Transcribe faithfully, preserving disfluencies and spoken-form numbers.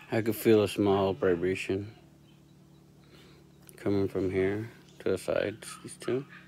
I could feel a small vibration coming from here to the sides, these two.